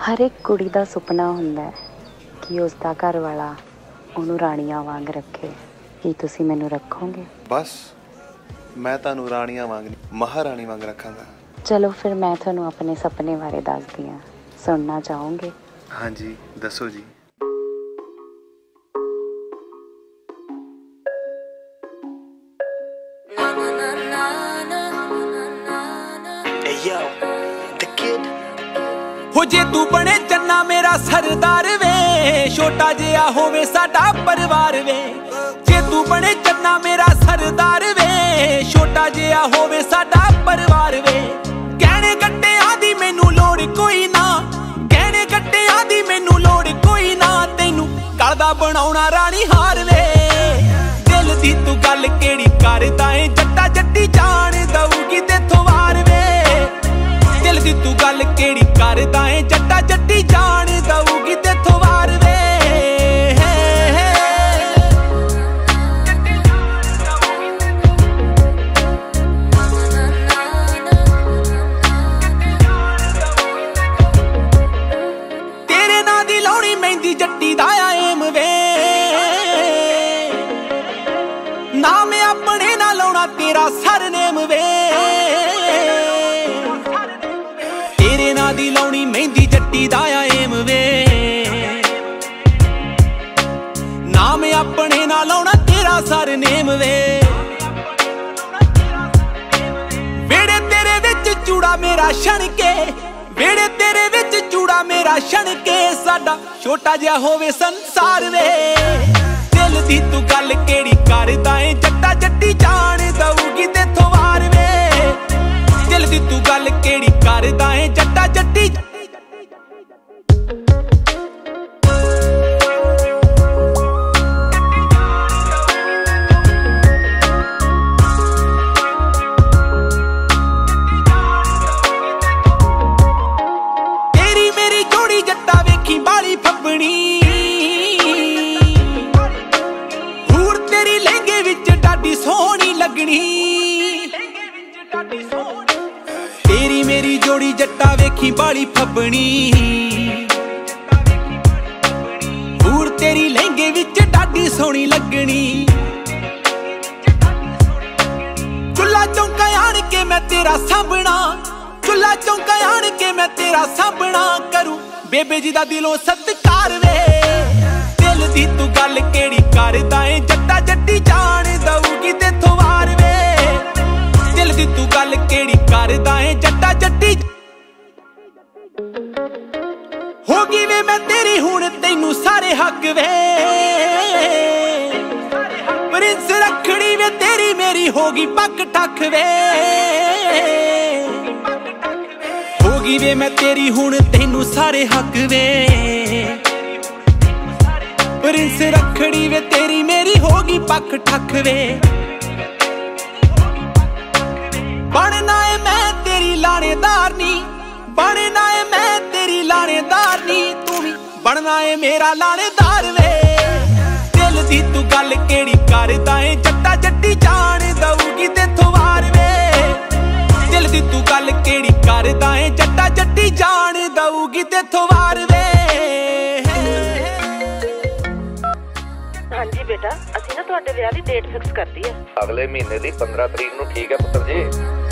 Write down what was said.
हर एक कुड़ी दा सुपना हुंदा है कि उसका घर वाला उन्होंने राणियां वांग रखे। की तुसी मैनू रखोगे? बस मैं तानू राणियां वांग नहीं महाराणी वांग रखांगा। चलो फिर मैं थानू अपने सपने बारे दसदी हां, सुनना चाहोगे? हाँ जी दसो जी। हो जे तू बने चन्ना मेरा सरदार वे, छोटा जिहा होवे साडा परिवार वे। जे तू बने चन्ना मेरा सरदार वे, छोटा जिहा होवे साडा परिवार वे। कहने गड्डियां दी मैनू लोड़ कोई ना, कहने गड्डियां दी मैनू लोड़ कोई ना, तैनू गलदा बनाउणा राणी हार वे। दिल दी तू गल केड़ी करदा ऐ, जट्टा जट्टी जान दऊगी तेथों वार वे। दिल दी तू गल केड़ी करदा ऐ, जट्टा जट्टी जान दऊगी तेथों वार वे। तेरे नां दी लाउणी मेहंदी जट्टी दा एम वे, नाम अपने ना लाउणा तेरा सरनेम वे। तेरे नां दी लाउणी मेहंदी जट्टी दा एम वे, नाम अपने ना लाउणा तेरा सरनेम वे। वेड़े तेरे विच चूड़ा मेरा छण के, वेड़े तेरे विच चूड़ा मेरा छण के, साडा छोटा जिहा होवे संसार वे। दिल दी तू गल केड़ी करदा ऐ, जट्टा जट्टी जान दऊगी तेथों वार वे। दिल दी तू गल केड़ी करदा ऐ, जट्टा जट्टी तेरी मेरी जोड़ी जट्टा वेखी बाली फब्बनी, हूर तेरी लहंगे विच डाडी सोहनी लगनी। तेरी मेरी जोड़ी जट्टा वेखी बाली फब्बनी, हूर तेरी लहंगे विच डाडी सोहनी लगनी। चुल्ला चौंका आण के मैं तेरा सांभना, चुल्ला चौंका आण के मैं तेरा सांभना, करूं बेबे जी दा दिलों सत्कार वे। दिल दी तू गल केड़ी करदा ऐ, जट्टा जट्टी जान दऊगी तेथों वार वे। दिल दी तू गल केड़ी करदा ऐ, जट्टा जट्टी होगी वे मैं तेरी हुण तैनू सारे हक वे। प्रिंस रखड़ी वे तेरी मेरी होगी पक ठक वे। होगी वे मैं तेरी हुण तैनू सारे हक वे। प्रिंस रखड़ी वे तेरी मेरी होगी पक ठक वे। बनना है मैं तेरी लानेदार नी, बनना है मैं तेरी लानेदार नी, तू भी बनना है मेरा लानेदार वे। दिल दी तू गल केड़ी करदा ऐ, जट्टा जट्टी जान दऊगी तेथों वार वे। दिल दी तू गल केड़ी करदा ऐ, जट्टा जट्टी जान दऊगी तेथों वार वे। हाँ जी बेटा, असीं ना तुहाडे विआह दी डेट फिक्स करती है। अगले महीने दी 15 तरीक नूं। ठीक है पुत्र जी।